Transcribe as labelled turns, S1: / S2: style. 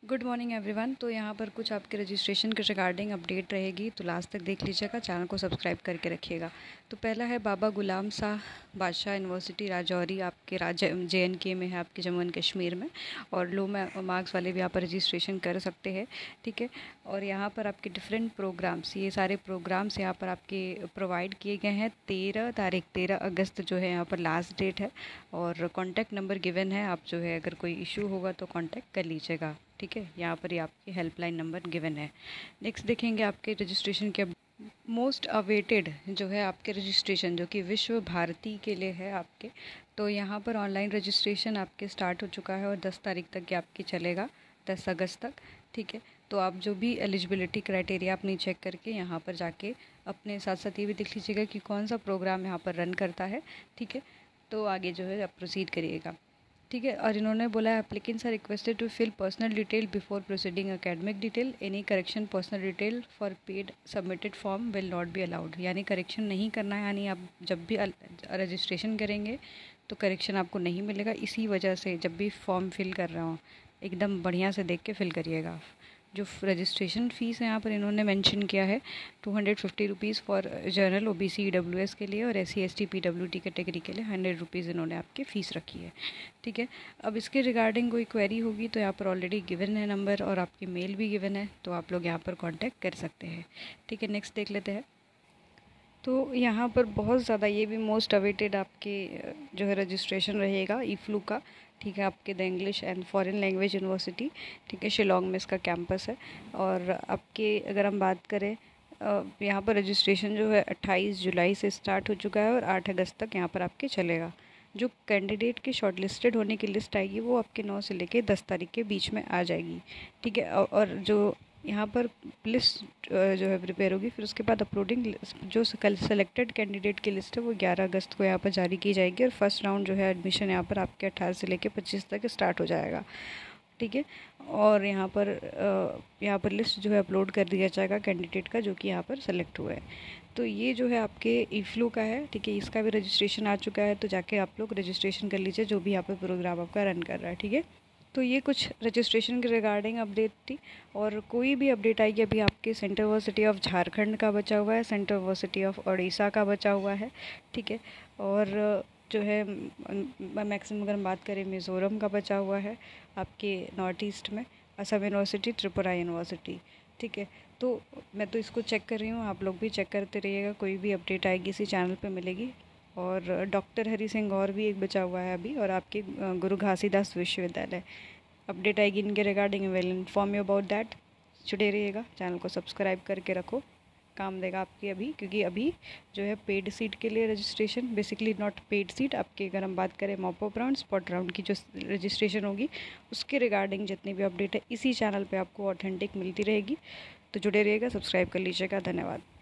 S1: Good morning everyone. तो यहाँ पर कुछ आपके रजिस्ट्रेशन के रिगार्डिंग अपडेट रहेगी, तो लास्ट तक देख लीजिएगा, चैनल को सब्सक्राइब करके रखिएगा। तो पहला है बाबा गुलाम शाह बादशाह यूनिवर्सिटी राजौरी, आपके JNK में है, आपके जम्मू एंड कश्मीर में। और लो मार्क्स वाले भी यहाँ पर रजिस्ट्रेशन कर सकते हैं, ठीक है। और यहाँ पर आपके डिफरेंट प्रोग्राम्स, ये सारे प्रोग्राम्स यहाँ पर आपके प्रोवाइड किए गए हैं। 13 अगस्त जो है यहाँ पर लास्ट डेट है। और कॉन्टैक्ट नंबर गिवन है, आप जो है अगर कोई इशू होगा तो कॉन्टैक्ट कर लीजिएगा, ठीक है। यहाँ पर ही आपकी हेल्पलाइन नंबर गिवन है। नेक्स्ट देखेंगे आपके रजिस्ट्रेशन के मोस्ट अवेटेड जो है आपके रजिस्ट्रेशन, जो कि विश्व भारती के लिए है आपके। तो यहाँ पर ऑनलाइन रजिस्ट्रेशन आपके स्टार्ट हो चुका है और 10 तारीख तक ये आपकी चलेगा, 10 अगस्त तक, ठीक है। तो आप जो भी एलिजिबिलिटी क्राइटेरिया अपनी चेक करके यहाँ पर जाके अपने साथ साथ ये भी देख लीजिएगा कि कौन सा प्रोग्राम यहाँ पर रन करता है, ठीक है। तो आगे जो है आप प्रोसीड करिएगा, ठीक है। और इन्होंने बोला applicants are requested to fill personal detail before proceeding academic detail. Any correction personal detail for paid submitted form will not be allowed. यानी करेक्शन नहीं करना है, यानी आप जब भी रजिस्ट्रेशन करेंगे तो करेक्शन आपको नहीं मिलेगा। इसी वजह से जब भी फॉर्म फिल कर रहा हूँ एकदम बढ़िया से देख के फिल करिएगा। जो रजिस्ट्रेशन फ़ीस है यहाँ पर इन्होंने मेंशन किया है 250 rupees for general OBC EWS के लिए, और SC ST PWT कैटेगरी के लिए 100 रुपीज़ इन्होंने आपकी फ़ीस रखी है, ठीक है। अब इसके रिगार्डिंग कोई क्वेरी होगी तो यहाँ पर ऑलरेडी गिवन है नंबर, और आपकी मेल भी गिवन है, तो आप लोग यहाँ पर कॉन्टैक्ट कर सकते हैं, ठीक है। नेक्स्ट देख लेते हैं। तो यहाँ पर बहुत ज़्यादा ये भी मोस्ट अवेटेड आपके जो है रजिस्ट्रेशन रहेगा IFLU का, ठीक है। आपके the English and foreign language university, ठीक है, शिलोंग में इसका कैंपस है। और आपके अगर हम बात करें यहाँ पर रजिस्ट्रेशन जो है 28 जुलाई से स्टार्ट हो चुका है और 8 अगस्त तक यहाँ पर आपके चलेगा। जो कैंडिडेट की शॉर्टलिस्टेड होने की लिस्ट आएगी वो आपके 9 से लेके 10 तारीख के बीच में आ जाएगी, ठीक है। और जो यहाँ पर लिस्ट जो है प्रिपेयर होगी, फिर उसके बाद अपलोडिंग जो सेलेक्टेड कैंडिडेट की लिस्ट है वो 11 अगस्त को यहाँ पर जारी की जाएगी। और फर्स्ट राउंड जो है एडमिशन यहाँ पर आपके 18 से लेकर 25 तक स्टार्ट हो जाएगा, ठीक है। और यहाँ पर लिस्ट जो है अपलोड कर दिया जाएगा कैंडिडेट का जो कि यहाँ पर सेलेक्ट हुआ है। तो ये जो है आपके IFLU का है, ठीक है। इसका भी रजिस्ट्रेशन आ चुका है, तो जाके आप लोग रजिस्ट्रेशन कर लीजिए जो भी यहाँ पर प्रोग्राम आपका रन कर रहा है, ठीक है। तो ये कुछ रजिस्ट्रेशन के रिगार्डिंग अपडेट थी। और कोई भी अपडेट आएगी, अभी आपके सेंट्रल यूनिवर्सिटी ऑफ झारखंड का बचा हुआ है, सेंट्रल यूनिवर्सिटी ऑफ उड़ीसा का बचा हुआ है, ठीक है। और जो है मैक्सिमम अगर हम बात करें मिज़ोरम का बचा हुआ है आपके नॉर्थ ईस्ट में, असम यूनिवर्सिटी, त्रिपुरा यूनिवर्सिटी, ठीक है। तो मैं तो इसको चेक कर रही हूँ, आप लोग भी चेक करते रहिएगा, कोई भी अपडेट आएगी इसी चैनल पे मिलेगी। और डॉक्टर हरि सिंह और भी एक बचा हुआ है अभी, और आपके गुरु घासीदास विश्वविद्यालय अपडेट आएगी इनके regarding, will inform you about that. जुड़े रहिएगा, चैनल को सब्सक्राइब करके रखो, काम देगा आपकी अभी, क्योंकि अभी जो है पेड सीट के लिए registration, basically not paid seat आपकी, अगर हम बात करें मॉपअप राउंड स्पॉट राउंड की जो रजिस्ट्रेशन होगी उसके रिगार्डिंग जितनी भी अपडेट है इसी चैनल पे आपको ऑथेंटिक मिलती रहेगी। तो जुड़े रहिएगा, सब्सक्राइब कर लीजिएगा। धन्यवाद।